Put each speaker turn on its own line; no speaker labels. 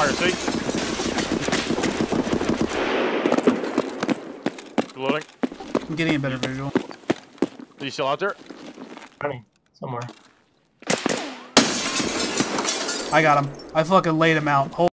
fire, see? Reloading.
I'm getting a better visual.
Are you still out there?
Running somewhere.
I got him. I fucking laid him out.